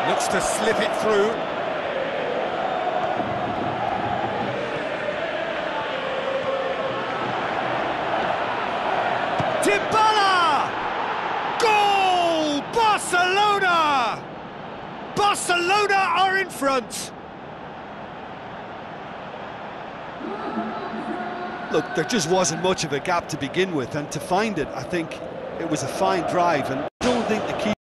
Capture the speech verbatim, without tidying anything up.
Looks to slip it through. Dybala! Goal! Barcelona! Barcelona are in front. Look, there just wasn't much of a gap to begin with, and to find it, I think it was a fine drive, and I don't think the keeper